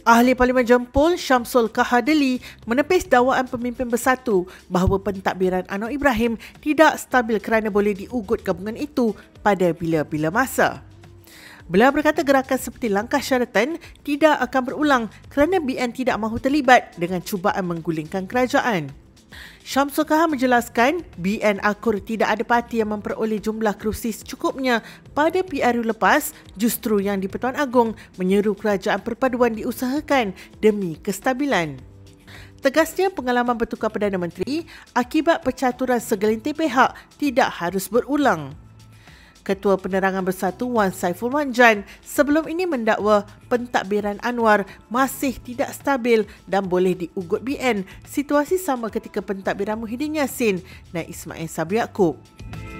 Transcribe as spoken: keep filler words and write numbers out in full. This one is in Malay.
Ahli Parlimen Jempol Syamsul Kahadeli menepis dakwaan pemimpin bersatu bahawa pentadbiran Anwar Ibrahim tidak stabil kerana boleh diugut gabungan itu pada bila-bila masa. Beliau berkata gerakan seperti langkah syaratan tidak akan berulang kerana B N tidak mahu terlibat dengan cubaan menggulingkan kerajaan. Syamsul Kahar menjelaskan B N akur tidak ada parti yang memperoleh jumlah kerusi secukupnya pada P R U lepas, justru yang di-Pertuan Agong menyeru kerajaan perpaduan diusahakan demi kestabilan. Tegasnya pengalaman bertukar Perdana Menteri akibat percaturan segelintir pihak tidak harus berulang. Ketua Penerangan Bersatu Wan Saiful Manjan sebelum ini mendakwa pentadbiran Anwar masih tidak stabil dan boleh diugut B N. Situasi sama ketika pentadbiran Muhyiddin Yassin dan Ismail Sabri Yaakob.